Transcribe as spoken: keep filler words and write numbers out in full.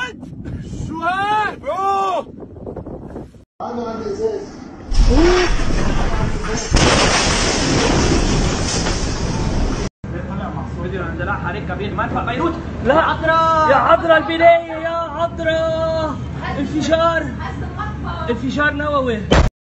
شهاد شهاد اوه انا عندي ازاز اندلاع حريق كبير مدفع بيروت. لا يا عذرا يا عذرا البنية يا عذرا انفجار انفجار نووي.